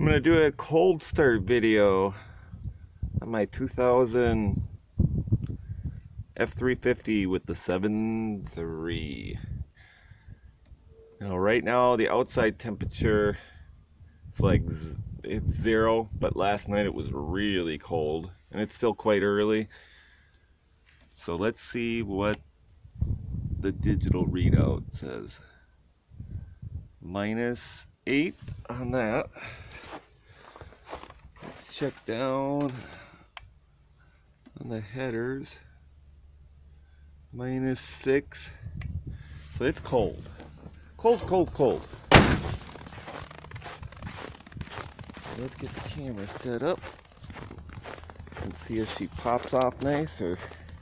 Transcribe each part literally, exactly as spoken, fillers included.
I'm gonna do a cold start video on my two thousand F three fifty with the seven three. Now right now the outside temperature is like it's zero, but last night it was really cold and it's still quite early. So let's see what the digital readout says. Minus eight on that. Let's check down on the headers. Minus six. So it's cold. Cold, cold, cold. Let's get the camera set up and see if she pops off nice or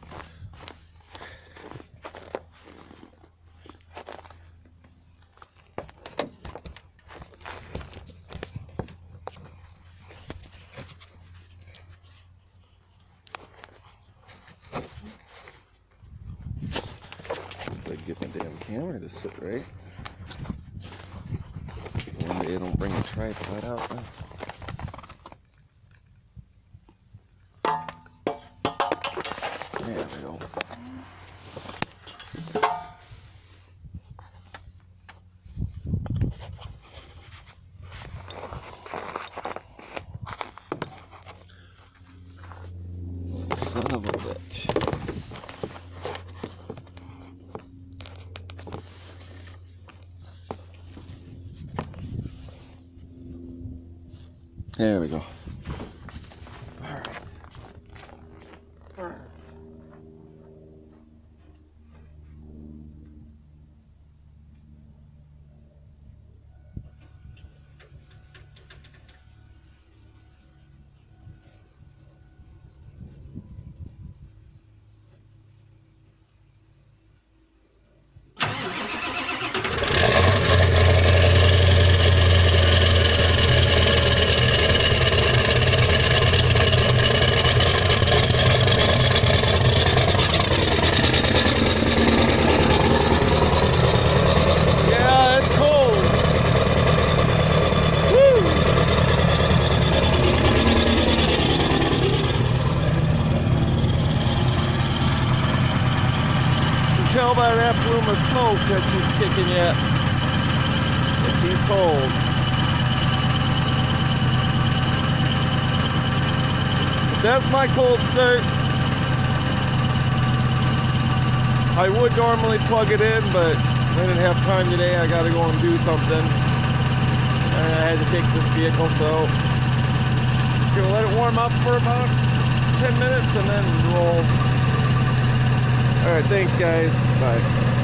get my damn camera to sit right. One day I don't bring a tripod out now. There we go. Son of a bitch. There we go. All right. All right. Tell by that plume of smoke that she's kicking yet. That she's cold. But that's my cold start. I would normally plug it in, but I didn't have time today. I gotta go and do something. And I had to take this vehicle, so just gonna let it warm up for about ten minutes and then roll. All right, thanks guys. Bye.